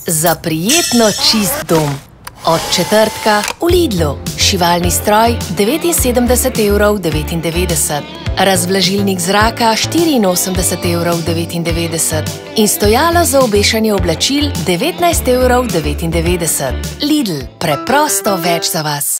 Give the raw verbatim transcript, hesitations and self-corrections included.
Za prijetno čist dom. Od četrtka v Lidlu. Šivalni stroj devetinsedemdeset evrov devetindevetdeset. Razvlažilnik zraka štiriinosemdeset evrov devetindevetdeset. In stojalo za obešanje oblačil devetnajst evrov devetindevetdeset. Lidl, preprosto več za vas.